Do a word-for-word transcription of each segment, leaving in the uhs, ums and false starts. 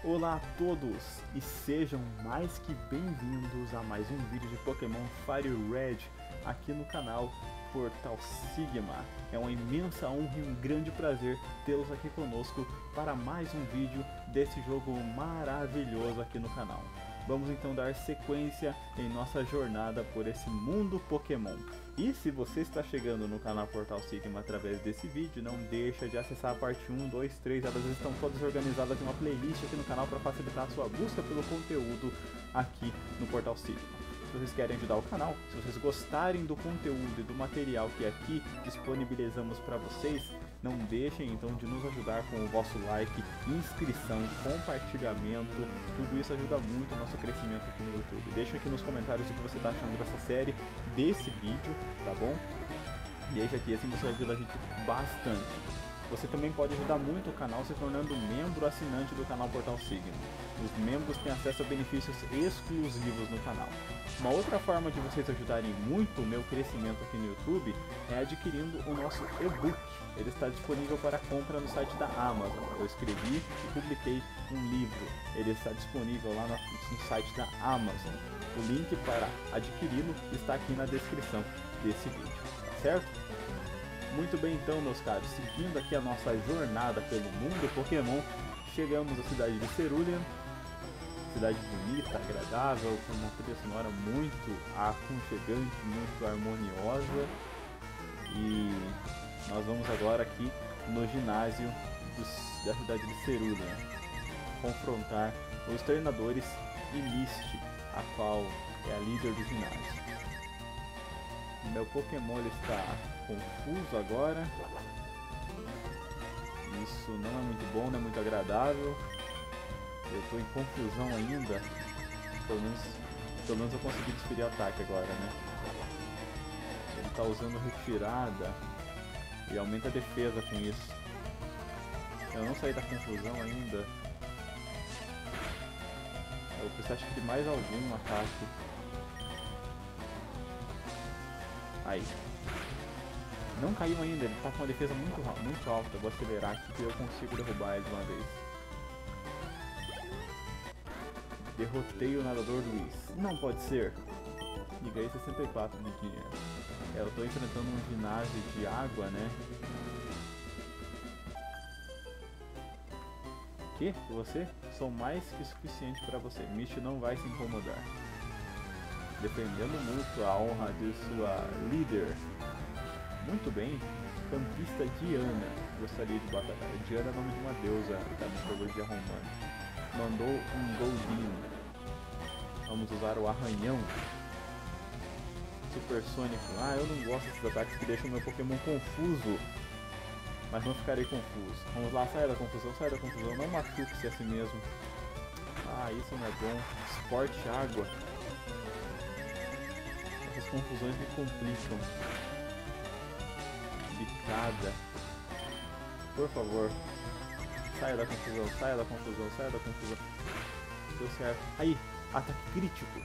Olá a todos e sejam mais que bem-vindos a mais um vídeo de Pokémon Fire Red aqui no canal Portal Sigma. É uma imensa honra e um grande prazer tê-los aqui conosco para mais um vídeo desse jogo maravilhoso aqui no canal. Vamos então dar sequência em nossa jornada por esse mundo Pokémon. E se você está chegando no canal Portal Sigma através desse vídeo, não deixa de acessar a parte um, dois, três, elas estão todas organizadas em uma playlist aqui no canal para facilitar a sua busca pelo conteúdo aqui no Portal Sigma. Se vocês querem ajudar o canal, se vocês gostarem do conteúdo e do material que aqui disponibilizamos para vocês, não deixem então de nos ajudar com o vosso like, inscrição, compartilhamento, tudo isso ajuda muito o nosso crescimento aqui no YouTube. Deixa aqui nos comentários o que você está achando dessa série, desse vídeo, tá bom? Deixa aqui, assim você ajuda a gente bastante. Você também pode ajudar muito o canal se tornando membro assinante do canal Portal Sigma. Os membros têm acesso a benefícios exclusivos no canal. Uma outra forma de vocês ajudarem muito o meu crescimento aqui no YouTube é adquirindo o nosso e-book. Ele está disponível para compra no site da Amazon. Eu escrevi e publiquei um livro. Ele está disponível lá no site da Amazon. O link para adquiri-lo está aqui na descrição desse vídeo, certo? Muito bem então, meus caros, seguindo aqui a nossa jornada pelo mundo Pokémon, chegamos à cidade de Cerulean. Cidade bonita, agradável, com uma trilha sonora muito aconchegante, muito harmoniosa. E nós vamos agora aqui no ginásio dos, da cidade de Cerulean confrontar os treinadores e Misty, a qual é a líder do ginásio. Meu Pokémon ele está confuso agora. Isso não é muito bom, não é muito agradável. Eu estou em confusão ainda. Pelo menos, pelo menos eu consegui desferir o ataque agora, né? Ele está usando retirada e aumenta a defesa com isso. Eu não saí da confusão ainda. Eu preciso acho que de mais algum ataque. Aí. Não caiu ainda, ele está com uma defesa muito, muito alta. Eu vou acelerar aqui que eu consigo derrubar ele de uma vez. Derrotei o nadador Luiz. Não pode ser. E ganhei sessenta e quatro de dinheiro. É, eu estou enfrentando um ginásio de água, né? Que? Você? Sou mais que suficiente para você. Misty não vai se incomodar. Defendendo muito a honra de sua líder. Muito bem. Campista Diana. Gostaria de batalhar. Diana é o nome de uma deusa da mitologia romana. Mandou um Goldinho. Vamos usar o arranhão. Supersônico. Ah, eu não gosto desses ataques que deixam meu Pokémon confuso. Mas não ficarei confuso. Vamos lá, sai da confusão, sai da confusão. Não machuque-se a si mesmo. Ah, isso não é bom. Esporte água. Essas confusões me complicam. Bicada. Por favor. Saia da confusão, saia da confusão, saia da confusão. Deu certo. Aí, ataque crítico.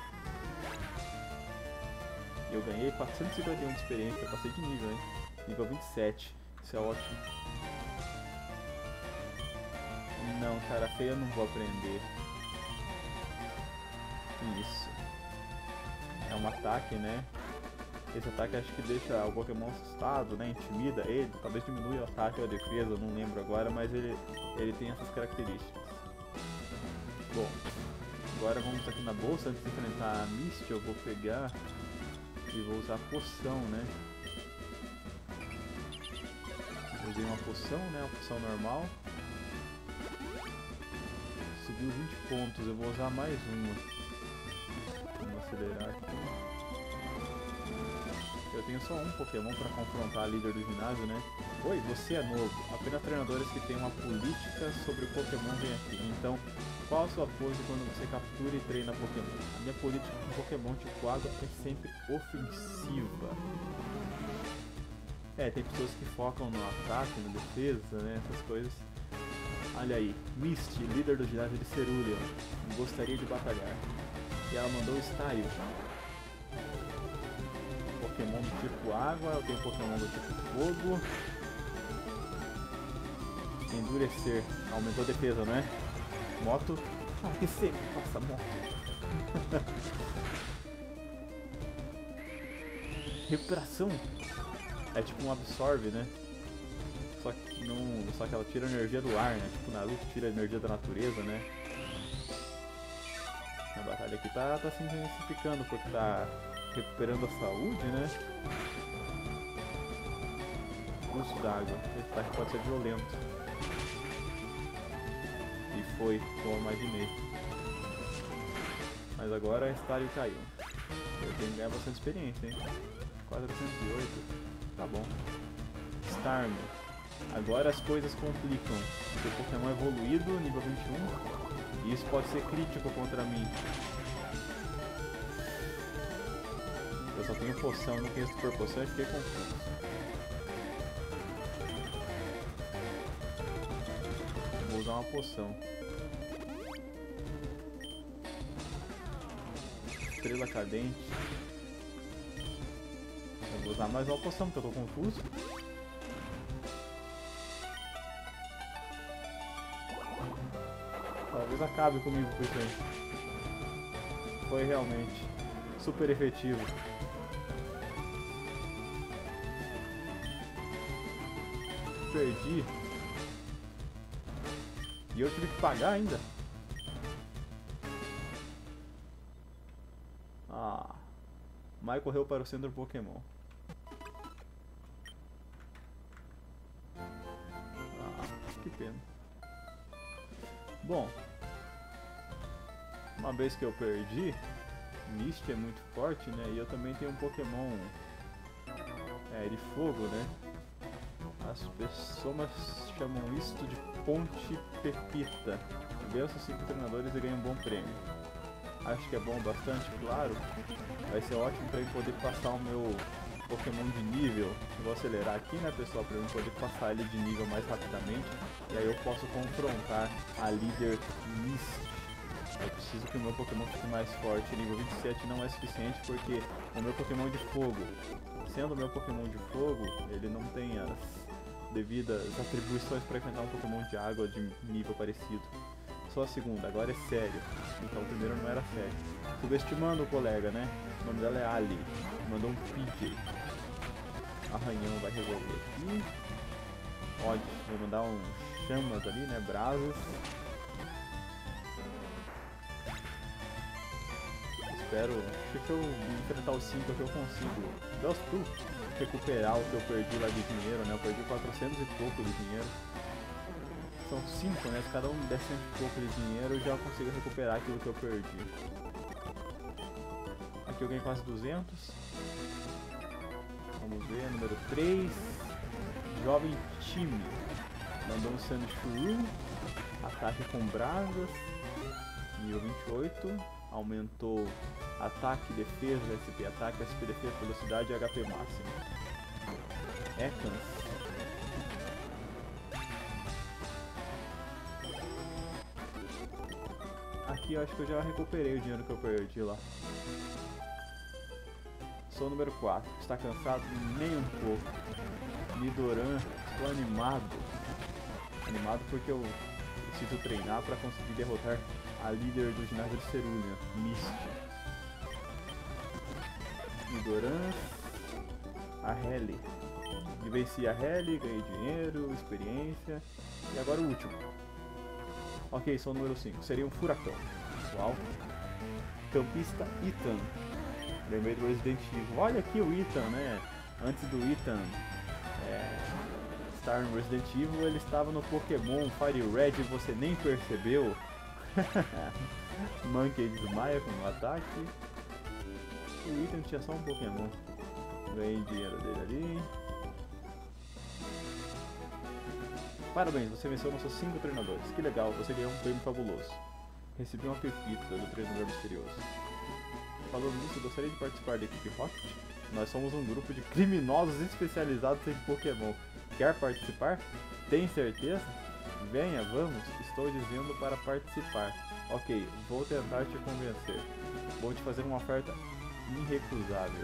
Eu ganhei quatrocentos e cinquenta e um de experiência, eu passei de nível, hein? Nível vinte e sete, isso é ótimo. Não, cara feia eu não vou aprender. Isso. É um ataque, né? Esse ataque acho que deixa o Pokémon assustado, né? Intimida ele, talvez diminui o ataque ou a defesa, eu não lembro agora, mas ele, ele tem essas características. Bom, agora vamos aqui na bolsa, antes de enfrentar a Misty, eu vou pegar e vou usar a poção, né? Usei uma poção, né? Uma poção normal. Subiu vinte pontos, eu vou usar mais uma. Vamos acelerar aqui. Eu tenho só um Pokémon para confrontar a líder do ginásio, né? Oi, você é novo. Apenas treinadores que têm uma política sobre o Pokémon vêm aqui. Então, qual a sua pose quando você captura e treina Pokémon? A minha política com Pokémon tipo água é sempre ofensiva. É, tem pessoas que focam no ataque, na defesa, né? Essas coisas. Olha aí, Misty, líder do ginásio de Cerulean. Gostaria de batalhar. E ela mandou o Style. Pokémon do tipo água, eu tenho Pokémon do tipo fogo. Endurecer, aumentou a defesa, não é? Moto. Ah, que sempre passa moto. Recuperação. É tipo um absorve, né? Só que, não, só que ela tira a energia do ar, né? Tipo Naruto tira a energia da natureza, né? A batalha aqui tá, tá se intensificando porque tá recuperando a saúde, né? Curso d'água. Esse ataque pode ser violento. E foi, como eu imaginei. Mas agora a Estário caiu. Eu tenho que ganhar bastante experiência, hein? quatrocentos e oito. Tá bom. Starmie. Agora as coisas complicam. Porque o Pokémon evoluído, nível vinte e um. E isso pode ser crítico contra mim. Eu só tenho poção, não tenho super poção e fiquei confuso. Vou usar uma poção. Estrela cadente. Eu vou usar mais uma poção porque eu tô confuso. Talvez acabe comigo com isso aí. Foi realmente super efetivo. Perdi. E eu tive que pagar ainda. Ah. Mai correu para o centro Pokémon. Ah, que pena. Bom, uma vez que eu perdi, Misty é muito forte, né? E eu também tenho um Pokémon é, de fogo, né? As pessoas chamam isto de Ponte Pepita. Venço cinco treinadores e ganho um bom prêmio. Acho que é bom bastante, claro. Vai ser ótimo para eu poder passar o meu Pokémon de nível. Vou acelerar aqui, né, pessoal, para eu poder passar ele de nível mais rapidamente. E aí eu posso confrontar a líder Misty. Eu preciso que o meu Pokémon fique mais forte. Nível vinte e sete não é suficiente porque o meu Pokémon de fogo, sendo o meu Pokémon de fogo, ele não tem as devidas atribuições para enfrentar um Pokémon de água de nível parecido. Só a segunda, agora é sério. Então o primeiro não era sério. Subestimando o colega, né? O nome dela é Ali. Mandou um P J. Arranhão vai resolver aqui. Pode, vou mandar um chamas ali, né? Brasas. Espero. Acho que eu enfrentar os cinco aqui eu consigo. Deus tu recuperar o que eu perdi lá de dinheiro, né? Eu perdi quatrocentos e pouco de dinheiro. São cinco, né? Se cada um der cento e pouco de dinheiro, eu já consigo recuperar aquilo que eu perdi. Aqui eu ganhei quase duzentos. Vamos ver, número três. Jovem time. Mandou um Sandshrew. Ataque com brasas. Nível vinte e oito. Aumentou ataque, defesa, S P ataque, S P defesa, velocidade e H P máximo. Ekans. Aqui eu acho que eu já recuperei o dinheiro que eu perdi lá. Sou o número quatro. Está cansado? Nem um pouco. Nidoran, estou animado. Animado porque eu preciso treinar para conseguir derrotar a líder do ginásio de Cerulean, Misty. Nidoran, a Helly. E venci a Helly, ganhei dinheiro, experiência. E agora o último. Ok, sou o número cinco. Seria um furacão. Uau. Campista Ethan. Lembrei do Resident Evil. Olha aqui o Ethan, né? Antes do Ethan é, estar no Resident Evil, ele estava no Pokémon Fire Red e você nem percebeu. Monkey desmaia com o ataque. O Ethan tinha só um Pokémon. Ganhei dinheiro dele ali. Parabéns, você venceu nossos cinco treinadores. Que legal, você ganhou um prêmio fabuloso. Recebi uma pepita do treinador misterioso. Falando nisso, gostaria de participar da equipe Rocket? Nós somos um grupo de criminosos especializados em Pokémon. Quer participar? Tem certeza? Venha, vamos. Estou dizendo para participar. Ok, vou tentar te convencer. Vou te fazer uma oferta irrecusável.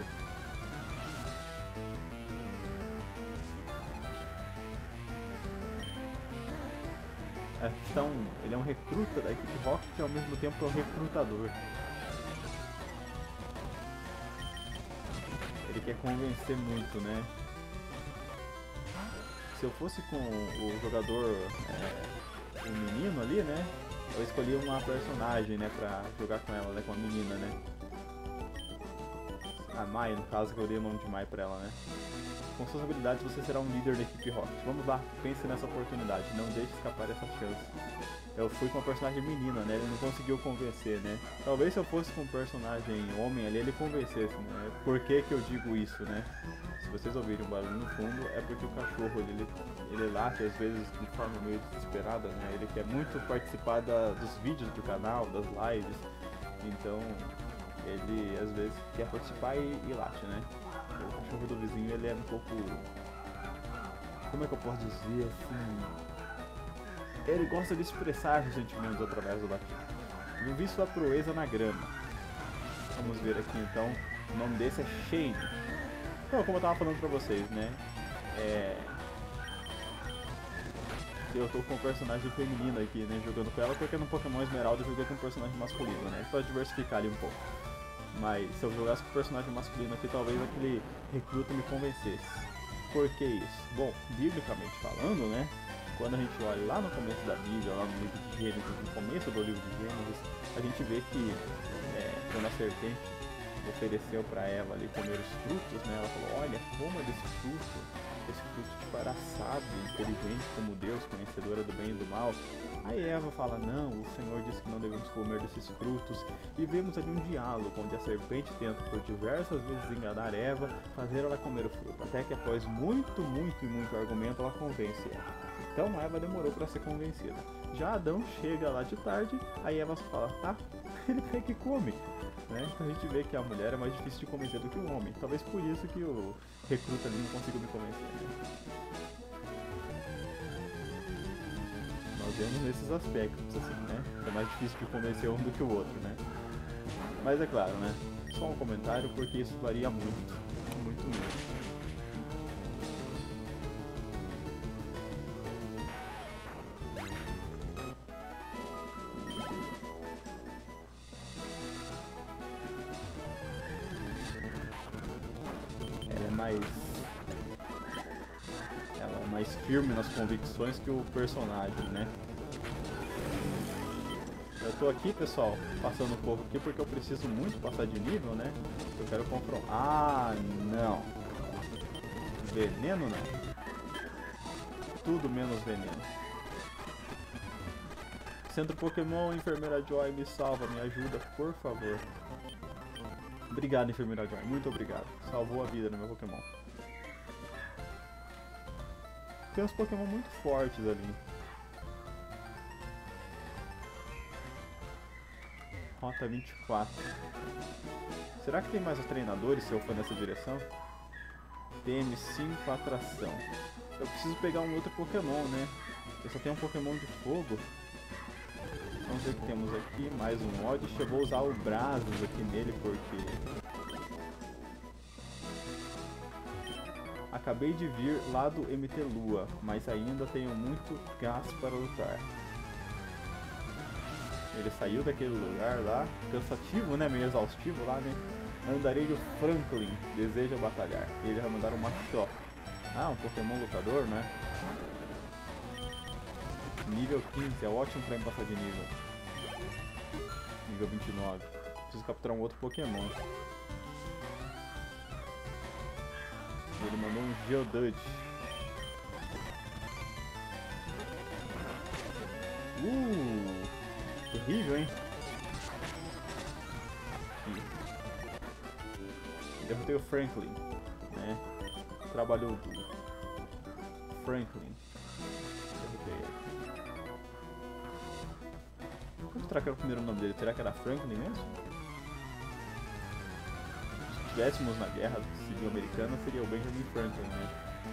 Então, ele é um recruta da equipe Rocket e ao mesmo tempo é um recrutador. Ele quer convencer muito, né? Se eu fosse com o jogador, é, um menino ali, né? Eu escolhi uma personagem, né, pra jogar com ela, né, com a menina, né? A Mai, no caso, que eu dei o nome de Mai pra ela, né? Com suas habilidades você será um líder da equipe Rocket. Vamos lá, pense nessa oportunidade, não deixe escapar essa chance. Eu fui com uma personagem menina, né? Ele não conseguiu convencer, né? Talvez se eu fosse com um personagem homem ali, ele convencesse, né? Por que que eu digo isso, né? Se vocês ouvirem um barulho no fundo, é porque o cachorro, ele, ele late às vezes de forma meio desesperada, né? Ele quer muito participar da, dos vídeos do canal, das lives, então ele às vezes quer participar e, e late, né? O cachorro do vizinho, ele é um pouco... Como é que eu posso dizer assim? Ele gosta de expressar os sentimentos através do latido. Eu vi sua proeza na grama. Vamos ver aqui então. O nome desse é Shane. Então, como eu tava falando pra vocês, né? É... Eu tô com um personagem feminino aqui, né? Jogando com ela, porque no Pokémon Esmeralda eu joguei com um personagem masculino, né? Pra diversificar ali um pouco. Mas se eu jogasse com o personagem masculino aqui, talvez aquele recruta me convencesse. Por que isso? Bom, biblicamente falando, né? Quando a gente olha lá no começo da Bíblia, lá no livro de Gênesis, no começo do livro de Gênesis, a gente vê que é, quando a serpente ofereceu para Eva ali comer os frutos, né? Ela falou, olha, coma desse fruto, esse fruto te fará sábio, inteligente como Deus, conhecedora do bem e do mal. Aí Eva fala, não, o Senhor disse que não devemos comer desses frutos. E vemos ali um diálogo onde a serpente tenta por diversas vezes enganar Eva, fazer ela comer o fruto, até que após muito, muito e muito argumento ela convence ela. Então a Eva demorou para ser convencida. Já Adão chega lá de tarde, aí Eva fala, tá, ele pega e come. Né? Então a gente vê que a mulher é mais difícil de convencer do que o homem. Talvez por isso que o recruta ali não conseguiu me convencer. Né? Nós vemos nesses aspectos, assim, né? É mais difícil de convencer um do que o outro, né? Mas é claro, né? Só um comentário porque isso varia muito, muito mesmo. Mais, ela é mais firme nas convicções que o personagem, né? Eu tô aqui, pessoal, passando um pouco aqui porque eu preciso muito passar de nível, né? Eu quero confrontar. Ah, não. Veneno não. Tudo menos veneno. Centro Pokémon, Enfermeira Joy, me salva, me ajuda, por favor. Obrigado, Enfermeira Joy, muito obrigado. Salvou a vida no meu Pokémon. Tem uns Pokémon muito fortes ali. Rota vinte e quatro. Será que tem mais treinadores se eu for nessa direção? T M cinco atração. Eu preciso pegar um outro Pokémon, né? Eu só tenho um Pokémon de fogo. Vamos ver o que temos aqui, mais um Oddish. Eu vou usar o Brazos aqui nele porque... Acabei de vir lá do M T Lua, mas ainda tenho muito gás para lutar. Ele saiu daquele lugar lá, cansativo, né? Meio exaustivo lá, né? Andarilho Franklin deseja batalhar. Ele vai mandar um Machop. Ah, um Pokémon lutador, né? Nível quinze, é ótimo pra mim passar de nível. Nível vinte e nove. Preciso capturar um outro Pokémon. Ele mandou um Geodude. Uh! Terrível, hein? Aqui. Derrotei o Franklin, né? Trabalhou duro. Franklin. Derrotei ele. Como será que era o primeiro nome dele? Será que era Franklin mesmo? Se estivéssemos na guerra civil americana, seria o Benjamin Franklin, né?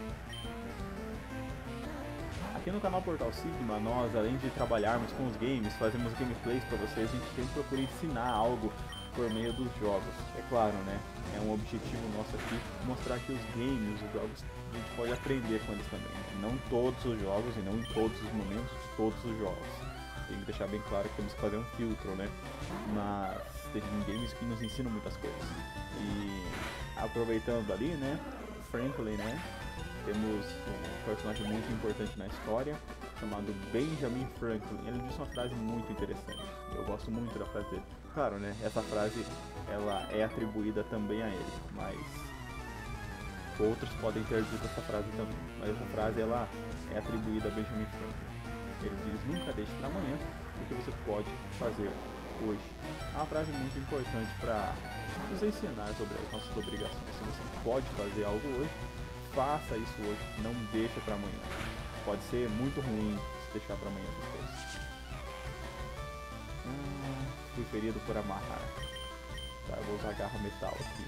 Aqui no canal Portal Sigma, nós, além de trabalharmos com os games, fazemos gameplays para vocês, a gente sempre procura ensinar algo por meio dos jogos. É claro, né? É um objetivo nosso aqui mostrar que os games, os jogos, a gente pode aprender com eles também. Não todos os jogos e não em todos os momentos de todos os jogos. Tem que deixar bem claro que temos que fazer um filtro, né? Mas tem games que nos ensinam muitas coisas. E aproveitando ali, né? Franklin, né? Temos um personagem muito importante na história, chamado Benjamin Franklin. Ele disse uma frase muito interessante. Eu gosto muito da frase dele. Claro, né? Essa frase ela é atribuída também a ele, mas outros podem ter dito essa frase também. Mas essa frase ela é atribuída a Benjamin Franklin. Ele diz: nunca deixe para amanhã o que você pode fazer hoje. É uma frase muito importante para nos ensinar sobre as nossas obrigações. Se você pode fazer algo hoje, faça isso hoje, não deixe para amanhã. Pode ser muito ruim se deixar para amanhã depois. Hum, fui ferido por amarrar. Tá, eu vou usar a garra metal aqui.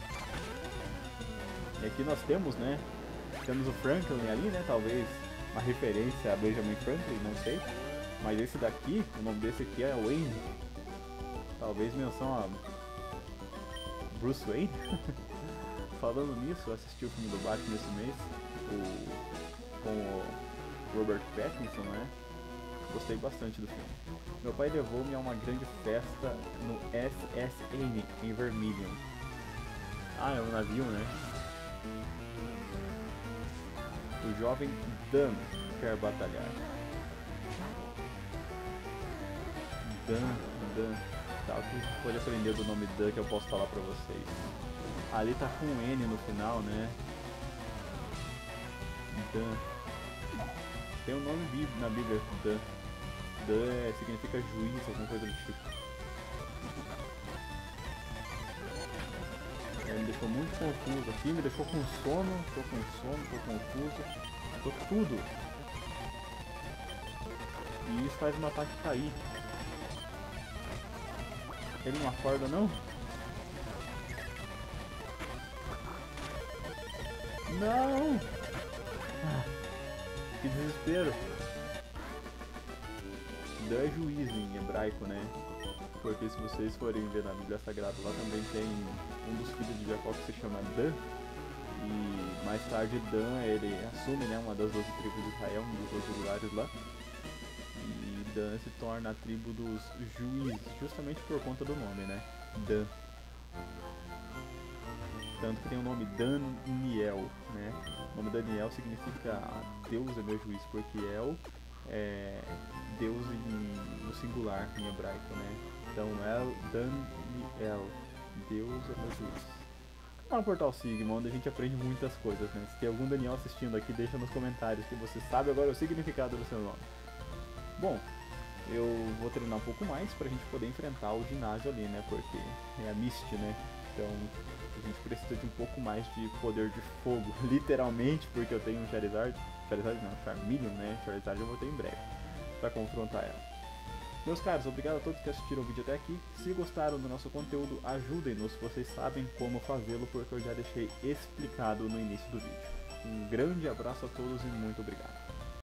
E aqui nós temos, né? Temos o Franklin ali, né? Talvez uma referência a Benjamin Franklin, não sei. Mas esse daqui, o nome desse aqui é Wayne. Talvez menção a Bruce Wayne. Falando nisso, eu assisti o filme do Batman esse mês, o, com o Robert Pattinson, né? Gostei bastante do filme. Meu pai levou-me a uma grande festa no S S N, em Vermilion. Ah, é um navio, né? O jovem Dan quer batalhar. Dan, Dan. Tá, o que você pode aprender do nome Dan que eu posso falar pra vocês? Ali tá com um N no final, né? Dan. Tem um nome na Bíblia, Dan. Dan é, significa juiz, alguma coisa do tipo. É, me deixou muito confuso aqui, me deixou com sono, tô com sono, tô confuso, tô tudo. E isso faz meu ataque cair. Ele não acorda não? Não! Ah, que desespero! Dan é juiz em hebraico, né? Porque se vocês forem ver na Bíblia Sagrada, lá também tem um dos filhos de Jacó que se chama Dan. E mais tarde Dan, ele assume, né, uma das doze tribos de Israel, um dos doze lugares lá. E Dan se torna a tribo dos juízes, justamente por conta do nome, né? Dan. Tanto que tem o nome Daniel, né? O nome Daniel significa Deus é meu juiz, porque El é Deus em, no singular em hebraico, né? Então El, Daniel, Deus é meu juiz. É um portal Sigma, onde a gente aprende muitas coisas, né? Se tem algum Daniel assistindo aqui, deixa nos comentários que você sabe agora o significado do seu nome. Bom, eu vou treinar um pouco mais pra gente poder enfrentar o ginásio ali, né? Porque é a Mist, né? Então a gente precisa de um pouco mais de poder de fogo, literalmente, porque eu tenho um Charizard, Charizard não, Charmeleon, né? Charizard eu vou ter em breve pra confrontar ela. Meus caros, obrigado a todos que assistiram o vídeo até aqui. Se gostaram do nosso conteúdo, ajudem-nos, vocês sabem como fazê-lo, porque eu já deixei explicado no início do vídeo. Um grande abraço a todos e muito obrigado.